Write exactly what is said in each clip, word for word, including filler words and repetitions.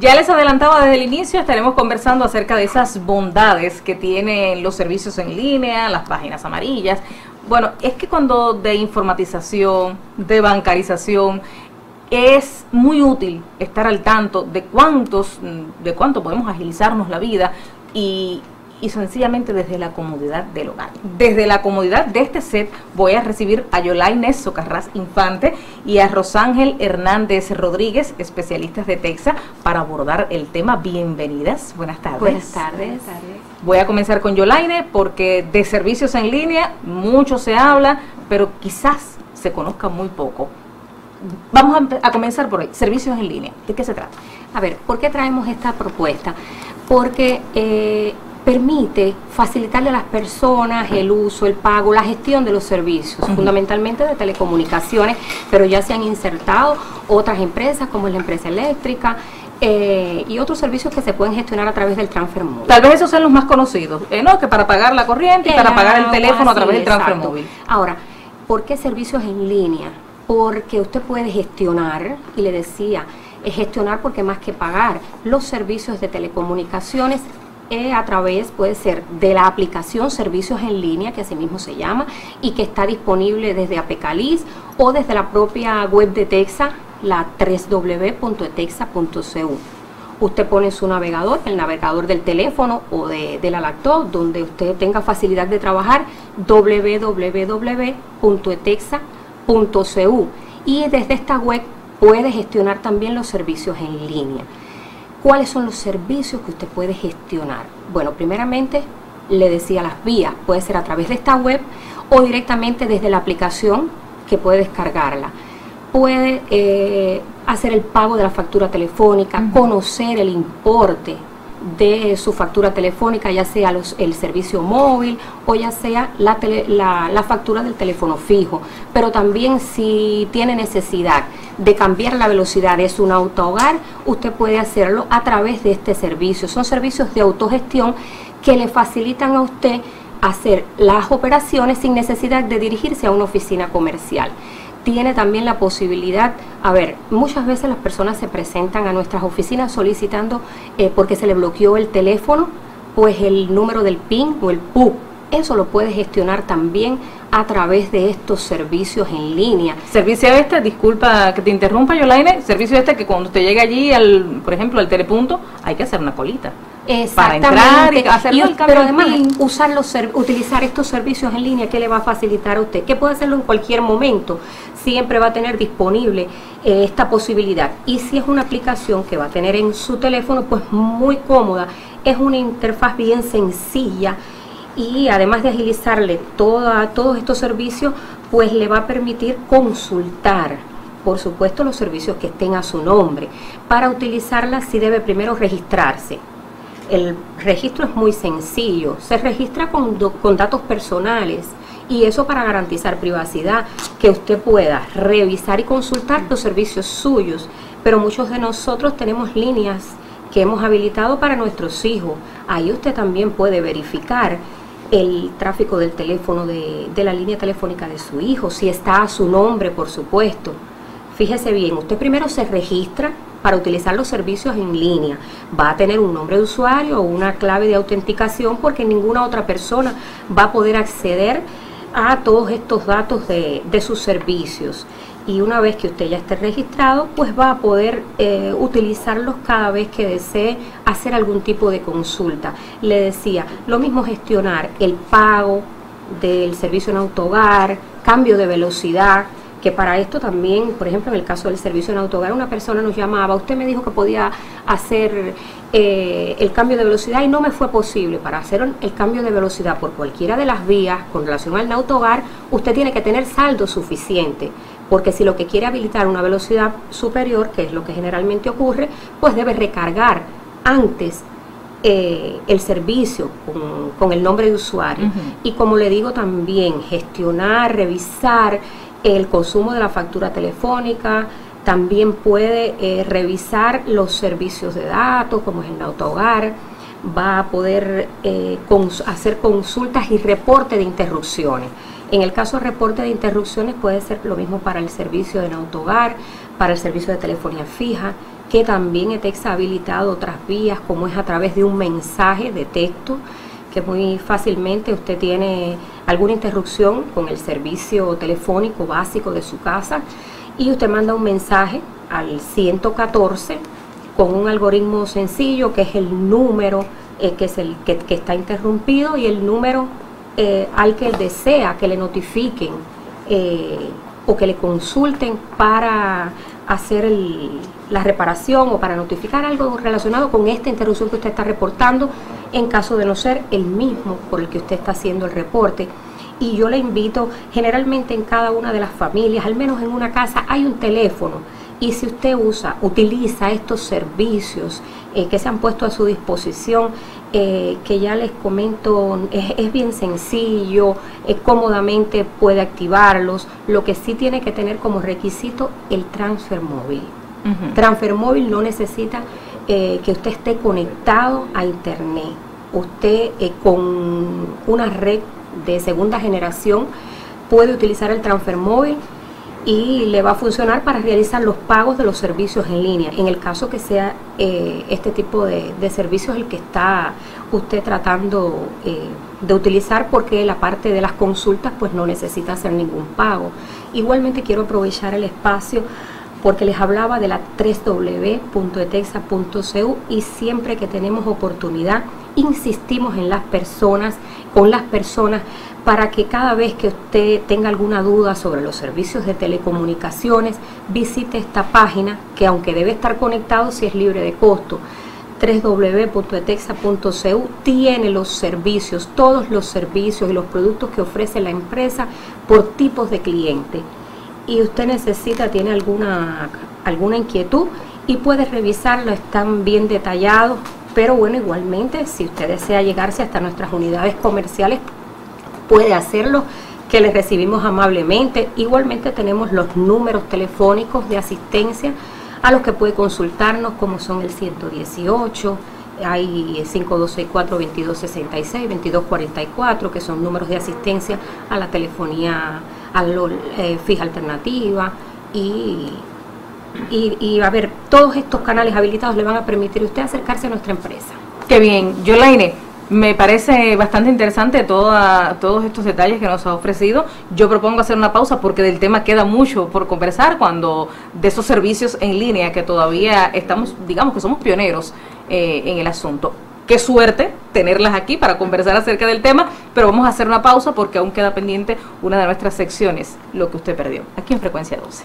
Ya les adelantaba desde el inicio, estaremos conversando acerca de esas bondades que tienen los servicios en línea, las páginas amarillas. Bueno, es que cuando de informatización, de bancarización, es muy útil estar al tanto de cuántos, de cuánto podemos agilizarnos la vida y, y sencillamente desde la comodidad del hogar. Desde la comodidad de este set voy a recibir a Yolaine Socarrás Infante y a Rosángel Hernández Rodríguez, especialistas de TEXA, para abordar el tema. Bienvenidas, buenas tardes. Buenas tardes. Buenas tardes. Voy a comenzar con Yolaine porque de servicios en línea mucho se habla, pero quizás se conozca muy poco. Vamos a, a comenzar por ahí, servicios en línea. ¿De qué se trata? A ver, ¿por qué traemos esta propuesta? Porque eh, permite facilitarle a las personas el uso, el pago, la gestión de los servicios, uh-huh. fundamentalmente de telecomunicaciones, pero ya se han insertado otras empresas como la empresa eléctrica eh, y otros servicios que se pueden gestionar a través del transfer móvil. Tal vez esos sean los más conocidos, eh, ¿no? Que para pagar la corriente y el para pagar el teléfono a través del transfer móvil. Ahora, ¿por qué servicios en línea? Porque usted puede gestionar, y le decía, es gestionar porque más que pagar, los servicios de telecomunicaciones eh, a través, puede ser de la aplicación Servicios en Línea, que así mismo se llama, y que está disponible desde Apecalis o desde la propia web de TEXA, la w w w punto texa punto c u. Usted pone su navegador, el navegador del teléfono o de, de la laptop, donde usted tenga facilidad de trabajar, w w w punto texa punto c u, y desde esta web puede gestionar también los servicios en línea. ¿Cuáles son los servicios que usted puede gestionar? Bueno, primeramente le decía las vías, puede ser a través de esta web o directamente desde la aplicación que puede descargarla. Puede eh, hacer el pago de la factura telefónica, uh-huh. conocer el importe de su factura telefónica, ya sea los, el servicio móvil o ya sea la, tele, la, la factura del teléfono fijo, pero también si tiene necesidad de cambiar la velocidad de su autohogar, usted puede hacerlo a través de este servicio. Son servicios de autogestión que le facilitan a usted hacer las operaciones sin necesidad de dirigirse a una oficina comercial. Tiene también la posibilidad, a ver, muchas veces las personas se presentan a nuestras oficinas solicitando eh, porque se le bloqueó el teléfono, pues el número del P I N o el P U C. Eso lo puede gestionar también a través de estos servicios en línea. Servicio este, disculpa que te interrumpa, Yolaine, servicio este que cuando usted llega allí, al, por ejemplo, al telepunto, hay que hacer una colita. Exactamente. Para entrar y hacer el cambio. Pero además, usar los, utilizar estos servicios en línea, ¿qué le va a facilitar a usted? Que puede hacerlo en cualquier momento. Siempre va a tener disponible eh, esta posibilidad. Y si es una aplicación que va a tener en su teléfono, pues muy cómoda. Es una interfaz bien sencilla y además de agilizarle toda, todos estos servicios, pues le va a permitir consultar, por supuesto, los servicios que estén a su nombre. Para utilizarla sí debe primero registrarse. El registro es muy sencillo, se registra con, do, con datos personales y eso para garantizar privacidad, que usted pueda revisar y consultar los servicios suyos, pero muchos de nosotros tenemos líneas que hemos habilitado para nuestros hijos. Ahí usted también puede verificar el tráfico del teléfono de, de la línea telefónica de su hijo, si está a su nombre, por supuesto. Fíjese bien, usted primero se registra para utilizar los servicios en línea. Va a tener un nombre de usuario o una clave de autenticación porque ninguna otra persona va a poder acceder a todos estos datos de, de sus servicios. Y una vez que usted ya esté registrado, pues va a poder eh, utilizarlos cada vez que desee hacer algún tipo de consulta. Le decía, lo mismo gestionar el pago del servicio en autohogar, cambio de velocidad, que para esto también, por ejemplo, en el caso del servicio en autohogar, una persona nos llamaba, usted me dijo que podía hacer eh, el cambio de velocidad y no me fue posible. Para hacer el cambio de velocidad por cualquiera de las vías con relación al autohogar, usted tiene que tener saldo suficiente, porque si lo que quiere habilitar una velocidad superior, que es lo que generalmente ocurre, pues debe recargar antes eh, el servicio con, con el nombre de usuario. Uh-huh. Y como le digo también, gestionar, revisar el consumo de la factura telefónica, también puede eh, revisar los servicios de datos, como es el autohogar, va a poder eh, cons hacer consultas y reporte de interrupciones. En el caso de reporte de interrupciones puede ser lo mismo para el servicio de autohogar, para el servicio de telefonía fija, que también ETEXA ha habilitado otras vías, como es a través de un mensaje de texto, que muy fácilmente usted tiene alguna interrupción con el servicio telefónico básico de su casa y usted manda un mensaje al ciento catorce con un algoritmo sencillo que es el número eh, que, es el, que, que está interrumpido y el número eh, al que desea que le notifiquen eh, o que le consulten para hacer el, la reparación o para notificar algo relacionado con esta interrupción que usted está reportando, en caso de no ser el mismo por el que usted está haciendo el reporte. Y yo le invito, generalmente en cada una de las familias, al menos en una casa, hay un teléfono. Y si usted usa, utiliza estos servicios eh, que se han puesto a su disposición, eh, que ya les comento, es, es bien sencillo, eh, cómodamente puede activarlos. Lo que sí tiene que tener como requisito el transfer móvil. Uh-huh. Transfer móvil no necesita eh, que usted esté conectado a internet. Usted eh, con una red de segunda generación puede utilizar el transfer móvil y le va a funcionar para realizar los pagos de los servicios en línea, en el caso que sea eh, este tipo de, de servicios el que está usted tratando eh, de utilizar, porque la parte de las consultas pues no necesita hacer ningún pago. Igualmente quiero aprovechar el espacio porque les hablaba de la doble u doble u doble u punto etexa punto c u y siempre que tenemos oportunidad insistimos en las personas, con las personas, para que cada vez que usted tenga alguna duda sobre los servicios de telecomunicaciones, visite esta página que, aunque debe estar conectado, si es libre de costo, doble u doble u doble u punto etexa punto c u, tiene los servicios, todos los servicios y los productos que ofrece la empresa por tipos de cliente. Y usted necesita, tiene alguna, alguna inquietud y puede revisarlo, están bien detallados, pero bueno, igualmente, si usted desea llegarse hasta nuestras unidades comerciales, puede hacerlo, que les recibimos amablemente. Igualmente tenemos los números telefónicos de asistencia a los que puede consultarnos, como son el ciento dieciocho, hay cinco dos seis cuatro, veintidós sesenta y seis, veintidós cuarenta y cuatro, que son números de asistencia a la telefonía a la eh, fija alternativa, y, y, y a ver, todos estos canales habilitados le van a permitir a usted acercarse a nuestra empresa. Qué bien, Yolaine, me parece bastante interesante toda, todos estos detalles que nos ha ofrecido. Yo propongo hacer una pausa porque del tema queda mucho por conversar, cuando de esos servicios en línea que todavía estamos, digamos que somos pioneros eh, en el asunto. Qué suerte tenerlas aquí para conversar acerca del tema, pero vamos a hacer una pausa porque aún queda pendiente una de nuestras secciones, Lo que usted perdió, aquí en Frecuencia doce.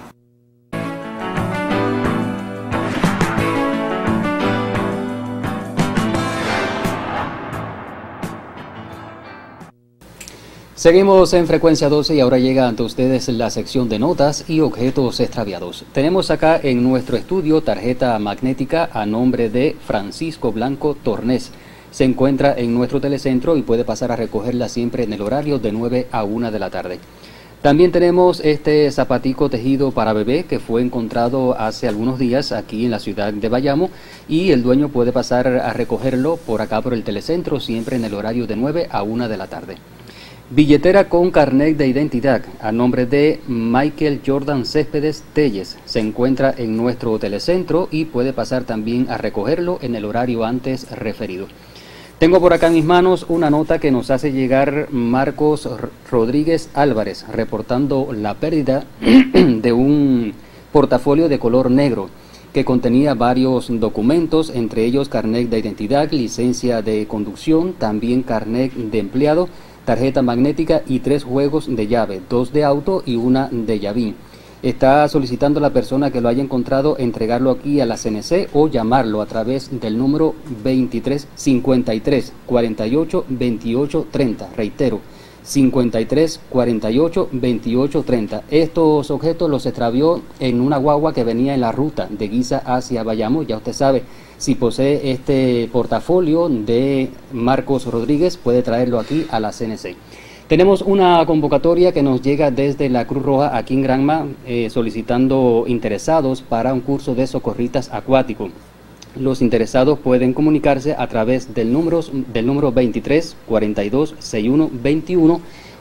Seguimos en Frecuencia doce y ahora llega ante ustedes la sección de notas y objetos extraviados. Tenemos acá en nuestro estudio tarjeta magnética a nombre de Francisco Blanco Tornés. Se encuentra en nuestro telecentro y puede pasar a recogerla siempre en el horario de nueve a una de la tarde. También tenemos este zapatico tejido para bebé que fue encontrado hace algunos días aquí en la ciudad de Bayamo y el dueño puede pasar a recogerlo por acá por el telecentro siempre en el horario de nueve a una de la tarde. Billetera con carnet de identidad a nombre de Michael Jordan Céspedes Telles. Se encuentra en nuestro telecentro y puede pasar también a recogerlo en el horario antes referido. Tengo por acá en mis manos una nota que nos hace llegar Marcos Rodríguez Álvarez, reportando la pérdida de un portafolio de color negro que contenía varios documentos, entre ellos carnet de identidad, licencia de conducción, también carnet de empleado, tarjeta magnética y tres juegos de llave, dos de auto y una de llavín. Está solicitando a la persona que lo haya encontrado entregarlo aquí a la C N C o llamarlo a través del número veintitrés cincuenta y tres cuarenta y ocho veintiocho treinta. Reitero, cincuenta y tres cuarenta y ocho veintiocho treinta. Estos objetos los extravió en una guagua que venía en la ruta de Guisa hacia Bayamo. Ya usted sabe, si posee este portafolio de Marcos Rodríguez, puede traerlo aquí a la C N C. Tenemos una convocatoria que nos llega desde la Cruz Roja aquí en Granma, eh, solicitando interesados para un curso de socorristas acuático. Los interesados pueden comunicarse a través del número, del número veintitrés cuarenta y dos sesenta y uno veintiuno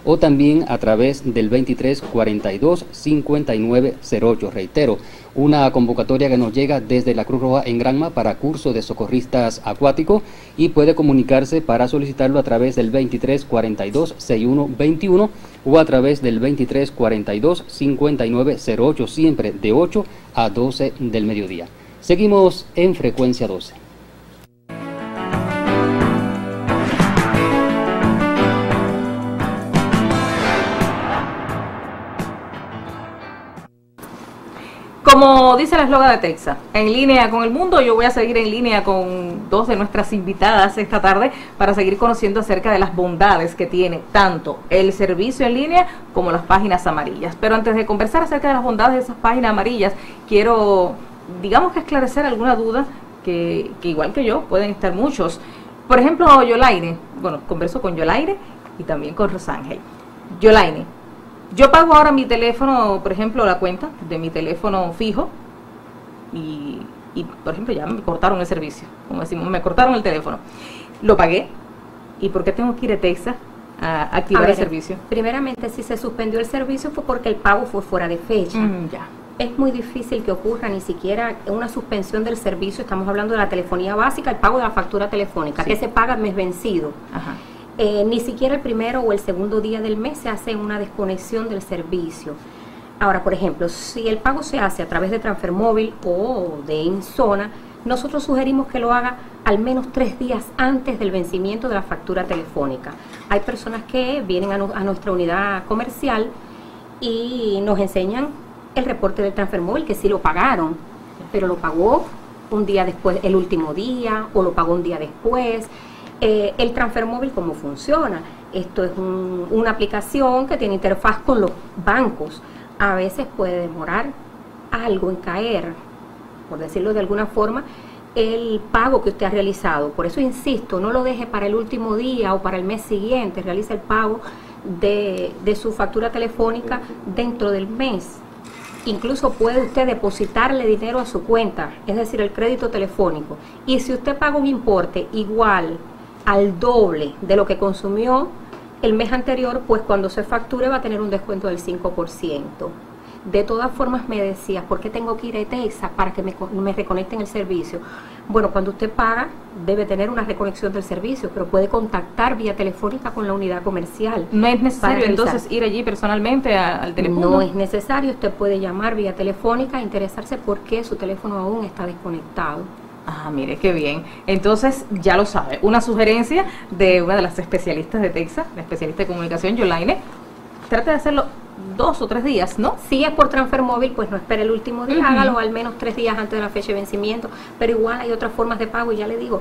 o también a través del veintitrés cuarenta y dos cincuenta y nueve cero ocho. Reitero, una convocatoria que nos llega desde la Cruz Roja en Granma para curso de socorristas acuáticos, y puede comunicarse para solicitarlo a través del veintitrés cuarenta y dos sesenta y uno veintiuno o a través del veintitrés cuarenta y dos cincuenta y nueve cero ocho, siempre de ocho a doce del mediodía. Seguimos en Frecuencia doce. Como dice el eslogan de Texas, en línea con el mundo, yo voy a seguir en línea con dos de nuestras invitadas esta tarde para seguir conociendo acerca de las bondades que tiene tanto el servicio en línea como las páginas amarillas. Pero antes de conversar acerca de las bondades de esas páginas amarillas, quiero, digamos que esclarecer alguna duda que, que igual que yo, pueden estar muchos. Por ejemplo, Yolaine, bueno, converso con Yolaine y también con Rosángel. Yolaine, yo pago ahora mi teléfono, por ejemplo, la cuenta de mi teléfono fijo y, y, por ejemplo, ya me cortaron el servicio, como decimos, me cortaron el teléfono. Lo pagué, ¿y por qué tengo que ir a Texas a activar a ver, el servicio? Primeramente, si se suspendió el servicio fue porque el pago fue fuera de fecha. Mm, ya. Es muy difícil que ocurra ni siquiera una suspensión del servicio. Estamos hablando de la telefonía básica, el pago de la factura telefónica, sí, que se paga mes vencido. Ajá. Eh, ni siquiera el primero o el segundo día del mes se hace una desconexión del servicio. Ahora, por ejemplo, si el pago se hace a través de transfer móvil o de InZona, nosotros sugerimos que lo haga al menos tres días antes del vencimiento de la factura telefónica. Hay personas que vienen a, no, a nuestra unidad comercial y nos enseñan el reporte del transfer móvil, que sí lo pagaron, pero lo pagó un día después, el último día, o lo pagó un día después. Eh, el transfer móvil, ¿cómo funciona? Esto es un, una aplicación que tiene interfaz con los bancos. A veces puede demorar algo en caer, por decirlo de alguna forma, el pago que usted ha realizado. Por eso insisto, no lo deje para el último día o para el mes siguiente, realice el pago de, de su factura telefónica dentro del mes. Incluso puede usted depositarle dinero a su cuenta, es decir, el crédito telefónico. Y si usted paga un importe igual al doble de lo que consumió el mes anterior, pues cuando se facture va a tener un descuento del cinco por ciento. De todas formas, me decías, ¿por qué tengo que ir a Texas para que me, me reconecten el servicio? Bueno, cuando usted paga, debe tener una reconexión del servicio, pero puede contactar vía telefónica con la unidad comercial. ¿No es necesario entonces ir allí personalmente a, al teléfono? No es necesario, usted puede llamar vía telefónica e interesarse por qué su teléfono aún está desconectado. Ah, mire, qué bien. Entonces, ya lo sabe, una sugerencia de una de las especialistas de Texas, la especialista de comunicación, Yolaine, trate de hacerlo dos o tres días, ¿no? Si es por transfer móvil, pues no espere el último día, uh-huh. hágalo al menos tres días antes de la fecha de vencimiento, pero igual hay otras formas de pago y ya le digo,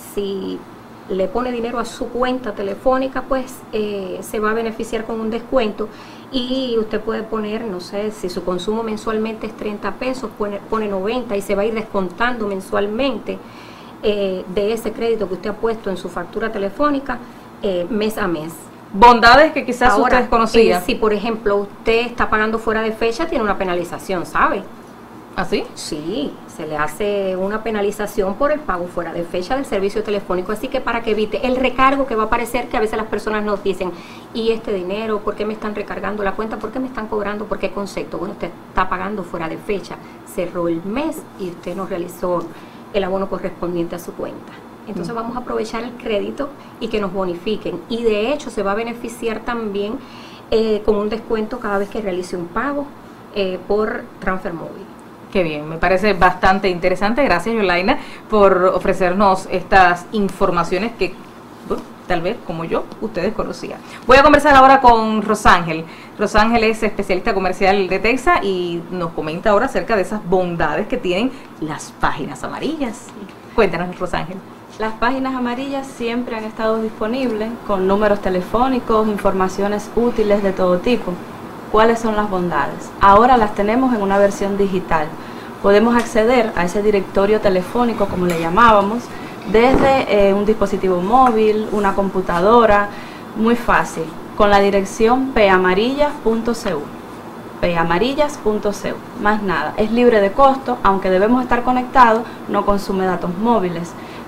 si le pone dinero a su cuenta telefónica, pues eh, se va a beneficiar con un descuento y usted puede poner, no sé, si su consumo mensualmente es treinta pesos, pone, pone noventa y se va a ir descontando mensualmente eh, de ese crédito que usted ha puesto en su factura telefónica eh, mes a mes. Bondades que quizás Ahora, usted desconocía. Eh, si por ejemplo usted está pagando fuera de fecha, tiene una penalización, ¿sabe? ¿Así? Sí, se le hace una penalización por el pago fuera de fecha del servicio telefónico, así que para que evite el recargo que va a aparecer, que a veces las personas nos dicen, ¿y este dinero? ¿Por qué me están recargando la cuenta? ¿Por qué me están cobrando? ¿Por qué concepto? Bueno, usted está pagando fuera de fecha, cerró el mes y usted no realizó el abono correspondiente a su cuenta. Entonces vamos a aprovechar el crédito y que nos bonifiquen. Y de hecho se va a beneficiar también eh, con un descuento cada vez que realice un pago eh, por transfer móvil. Qué bien, me parece bastante interesante. Gracias, Yolaine, por ofrecernos estas informaciones que bueno, tal vez, como yo, ustedes conocían. Voy a conversar ahora con Rosángel. Rosángel es especialista comercial de Texas y nos comenta ahora acerca de esas bondades que tienen las páginas amarillas. Cuéntanos, Rosángel. Las páginas amarillas siempre han estado disponibles con números telefónicos, informaciones útiles de todo tipo. ¿Cuáles son las bondades? Ahora las tenemos en una versión digital. Podemos acceder a ese directorio telefónico, como le llamábamos, desde eh, un dispositivo móvil, una computadora, muy fácil, con la dirección p amarillas punto c u. p amarillas punto c u. Más nada, es libre de costo, aunque debemos estar conectados, no consume datos móviles.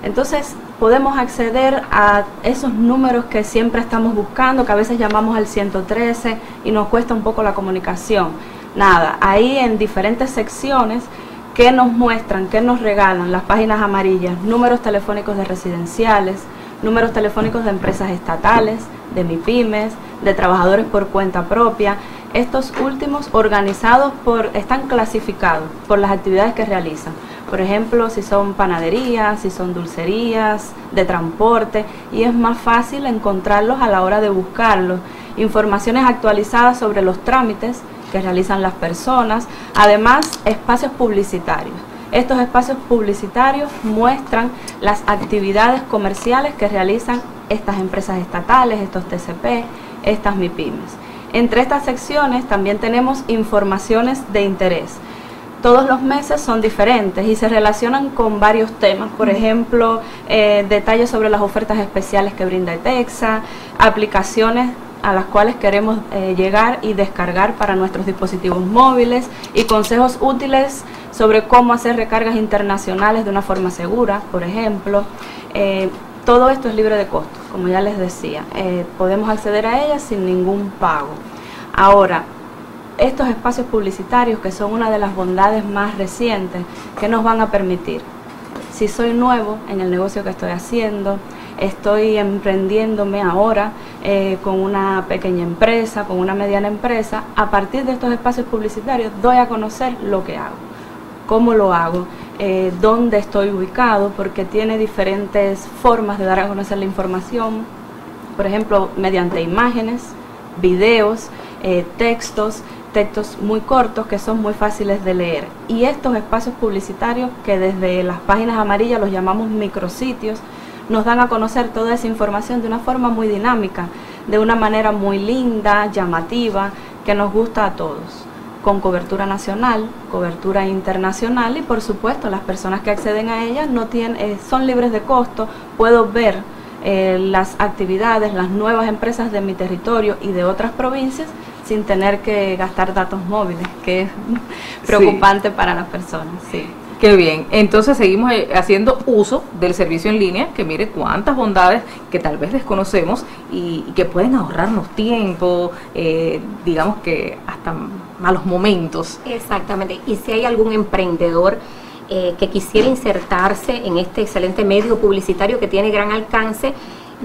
Entonces podemos acceder a esos números que siempre estamos buscando, que a veces llamamos al ciento trece y nos cuesta un poco la comunicación. Nada, ahí en diferentes secciones que nos muestran, que nos regalan las páginas amarillas, números telefónicos de residenciales, números telefónicos de empresas estatales, de MIPYMES, de trabajadores por cuenta propia. Estos últimos organizados por, están clasificados por las actividades que realizan. Por ejemplo, si son panaderías, si son dulcerías, de transporte, y es más fácil encontrarlos a la hora de buscarlos. Informaciones actualizadas sobre los trámites que realizan las personas, además espacios publicitarios. Estos espacios publicitarios muestran las actividades comerciales que realizan estas empresas estatales, estos T C P, estas MIPYMES. Entre estas secciones también tenemos informaciones de interés. Todos los meses son diferentes y se relacionan con varios temas, por ejemplo, eh, detalles sobre las ofertas especiales que brinda ETEXA, aplicaciones a las cuales queremos eh, llegar y descargar para nuestros dispositivos móviles y consejos útiles sobre cómo hacer recargas internacionales de una forma segura, por ejemplo. Eh, todo esto es libre de costo, como ya les decía. Eh, podemos acceder a ellas sin ningún pago. Ahora, estos espacios publicitarios, que son una de las bondades más recientes, que nos van a permitir, si soy nuevo en el negocio que estoy haciendo, estoy emprendiéndome ahora eh, con una pequeña empresa, con una mediana empresa, a partir de estos espacios publicitarios doy a conocer lo que hago, cómo lo hago, eh, dónde estoy ubicado, porque tiene diferentes formas de dar a conocer la información, por ejemplo, mediante imágenes, videos, eh, textos, textos muy cortos que son muy fáciles de leer. Y estos espacios publicitarios, que desde las páginas amarillas los llamamos micrositios, nos dan a conocer toda esa información de una forma muy dinámica, de una manera muy linda, llamativa, que nos gusta a todos, con cobertura nacional, cobertura internacional, y por supuesto las personas que acceden a ellas no tienen, eh, son libres de costo. Puedo ver eh, las actividades, las nuevas empresas de mi territorio y de otras provincias sin tener que gastar datos móviles, que es preocupante sí. para las personas. Sí. Qué bien, entonces seguimos haciendo uso del servicio en línea, que mire cuántas bondades que tal vez desconocemos y, y que pueden ahorrarnos tiempo, eh, digamos que hasta malos momentos. Exactamente, y si hay algún emprendedor eh, que quisiera insertarse en este excelente medio publicitario que tiene gran alcance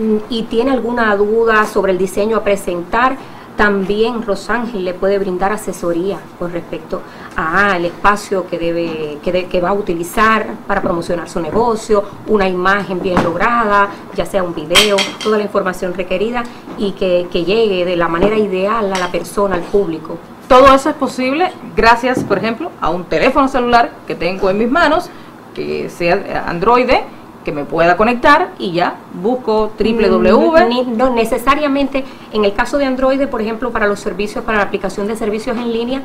y tiene alguna duda sobre el diseño a presentar, también Rosángel le puede brindar asesoría con respecto al espacio que debe que, de, que va a utilizar para promocionar su negocio, una imagen bien lograda, ya sea un video, toda la información requerida y que, que llegue de la manera ideal a la persona, al público. Todo eso es posible gracias, por ejemplo, a un teléfono celular que tengo en mis manos, que sea Android, que me pueda conectar y ya busco doble u doble u doble u. No necesariamente, en el caso de Android, por ejemplo, para los servicios, para la aplicación de servicios en línea,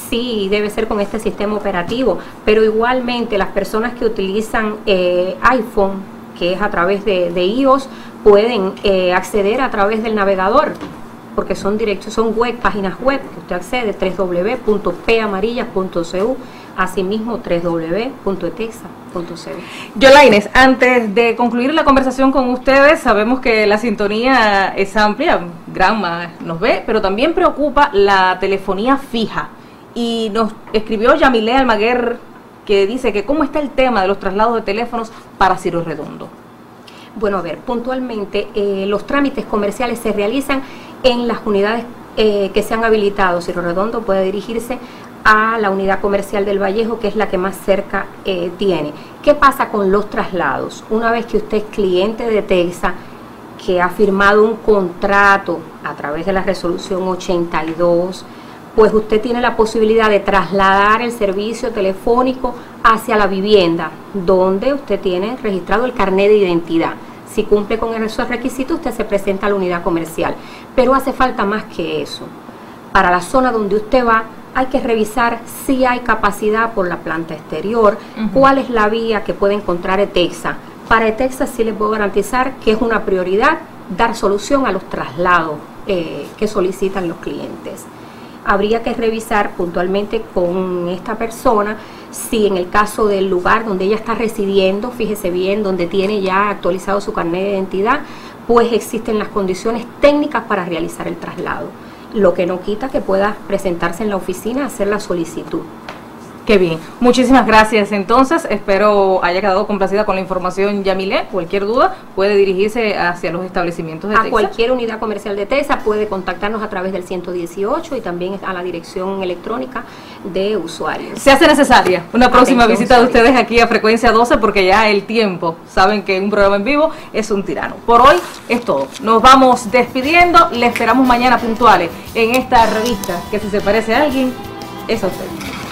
sí debe ser con este sistema operativo, pero igualmente las personas que utilizan eh, iPhone, que es a través de, de iOS, pueden eh, acceder a través del navegador, porque son directos, son web, páginas web que usted accede, doble u doble u doble u punto p amarillas punto c u, asimismo doble u doble u doble u punto etexa punto c u. Yolaines, antes de concluir la conversación con ustedes, sabemos que la sintonía es amplia, Granma nos ve, pero también preocupa la telefonía fija. Y nos escribió Yamile Almaguer, que dice que cómo está el tema de los traslados de teléfonos para Ciro Redondo. Bueno, a ver, puntualmente eh, los trámites comerciales se realizan en las unidades eh, que se han habilitado. Ciro Redondo puede dirigirse a la unidad comercial del Vallejo, que es la que más cerca eh, tiene. ¿Qué pasa con los traslados? Una vez que usted es cliente de ETEXA, que ha firmado un contrato a través de la resolución ochenta y dos, pues usted tiene la posibilidad de trasladar el servicio telefónico hacia la vivienda, donde usted tiene registrado el carnet de identidad. Si cumple con esos requisitos, usted se presenta a la unidad comercial. Pero hace falta más que eso. Para la zona donde usted va, hay que revisar si hay capacidad por la planta exterior, uh-huh. cuál es la vía que puede encontrar ETEXA. Para ETEXA sí les puedo garantizar que es una prioridad dar solución a los traslados eh, que solicitan los clientes. Habría que revisar puntualmente con esta persona Si en el caso del lugar donde ella está residiendo, fíjese bien, donde tiene ya actualizado su carnet de identidad, pues existen las condiciones técnicas para realizar el traslado, lo que no quita que pueda presentarse en la oficina a hacer la solicitud. Qué bien, muchísimas gracias. Entonces, espero haya quedado complacida con la información Yamile. Cualquier duda puede dirigirse hacia los establecimientos de A Texas. cualquier unidad comercial de Texas puede contactarnos a través del ciento dieciocho y también a la dirección electrónica de usuarios. Se hace necesaria una próxima Atención, visita de usuarios. ustedes aquí a Frecuencia doce, porque ya el tiempo, saben que un programa en vivo es un tirano. Por hoy es todo. Nos vamos despidiendo. Le esperamos mañana puntuales en esta revista que, si se parece a alguien, es a usted.